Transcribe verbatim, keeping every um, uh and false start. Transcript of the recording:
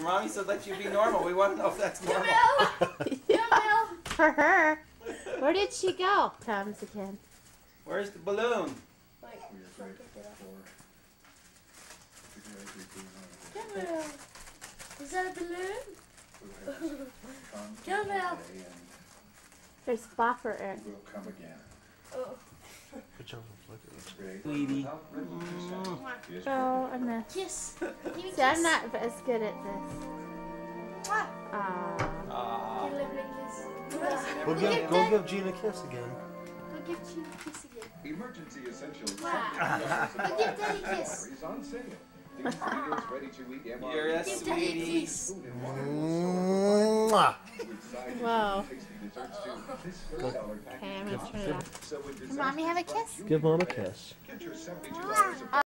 Mommy said let you be normal. We want to know if that's normal. Camylle! For her. Where did she go? Comes again. Where's the balloon? Wait, Camylle! Is that a balloon? Camylle! There's flopper air. Come again. Oh. Which of them flickers? Sweetie. Mm. Oh, I'm a kiss. See, I'm not as good at this. Aww. Aww. Go give, go give Gina a kiss again. Go give Gina a kiss again. Emergency essentials. Wow. Go give Daddy a kiss. On sale. Ready to eat You're a Give Daddy a sweetie. kiss. Mwah. Whoa. Go. Okay, I'm gonna turn it off. Can Mommy have a kiss? Give Mom a kiss.